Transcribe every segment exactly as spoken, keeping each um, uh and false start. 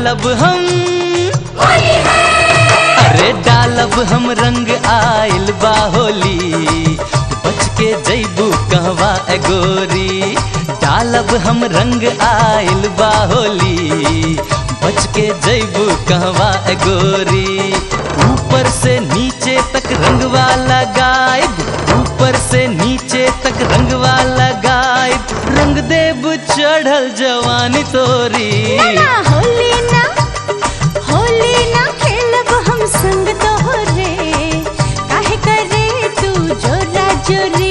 डालब हम अरे डालब हम रंग आइल बा होली, बच के जैबू कहवा ए गोरी। डालब हम रंग आइल बा होली, बच के जैबू कहवा ए गोरी। ऊपर से नीचे तक रंगवा लगाइब, ऊपर से नीचे तक रंगवा लगाइब, रंग देब चढ़ल जवानी तोरी। ना ना होली ना होली ना खेलब हम संग तोहरे, काहे करे तू जोरा जोरी।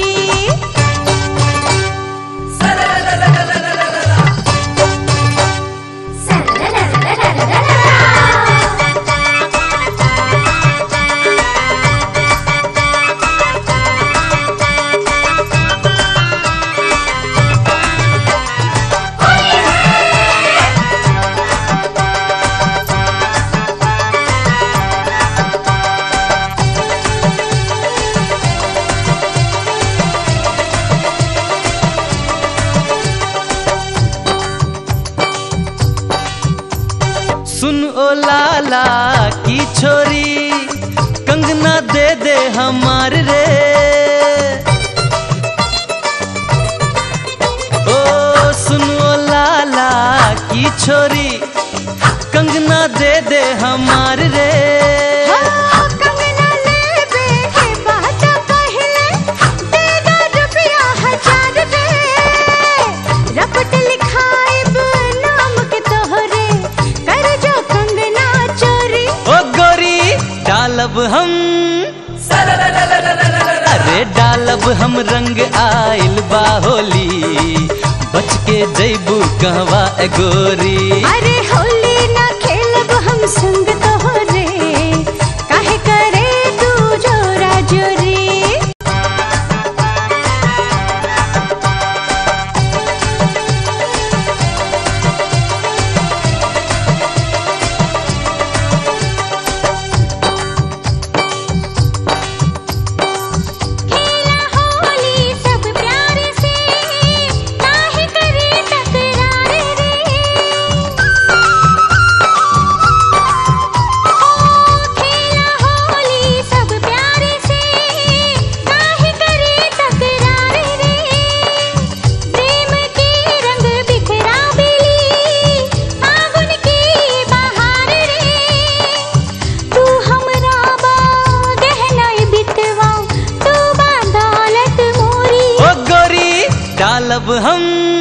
सुन ओ लाला की छोरी, कंगना दे दे हमार रे। ओ सुन ओ लाला की छोरी, कंगना दे दे हमार रे। डालब हम अरे डालब हम रंग आइल बा होली, बच के जैबू कहवा ए गोरी। अरे होली ना खेलब हम संग तोहरे, काहे करे तू जोरा जोरी। डालब हम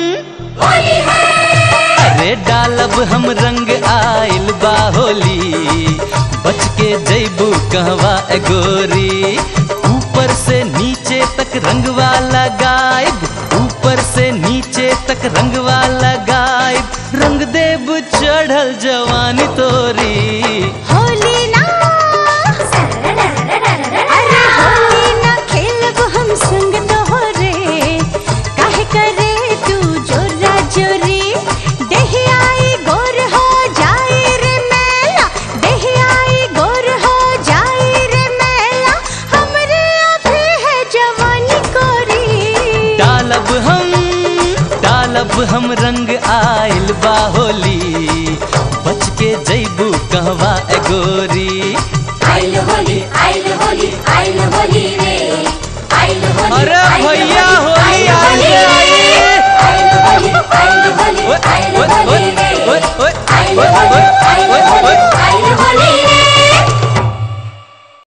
अरे डालब हम रंग आइल बा होली, बच के जैबू कहवा ए गोरी। ऊपर से नीचे तक रंगवा लगाइब, ऊपर से नीचे तक रंगवा लगाइब, रंग देब चढ़ल जवानी तोरी। होली ना अरे होली ना खेलब हम संग तोहरे, काहे करे तू जोरा जोरी। देहि आई गोर हो जाए रे मेला, देहि आई गोर हो जाए रे मेला, हमरे अभी है जवानी कोरी। डालब हम डालब हम रंग आइल बा होली, बच के जैबू कहवा ए गोरी। आइल होली आइल होली आइल होली रे, आइल होली। अरे भैया होली आई आइल होली आइल होली आइल होली रे, आइल होली।